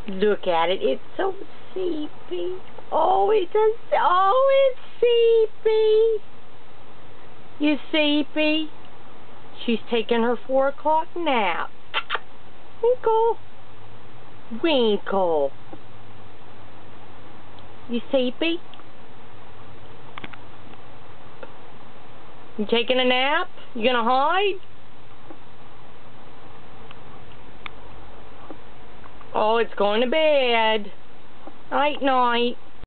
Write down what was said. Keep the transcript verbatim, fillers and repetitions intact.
Look at it. It's so Seepy. Oh, it's a, oh, it's Seepy. You Seepy. She's taking her four o'clock nap. Winkle. Winkle. You Seepy? You taking a nap? You gonna hide? Oh, it's going to bed. Night, night.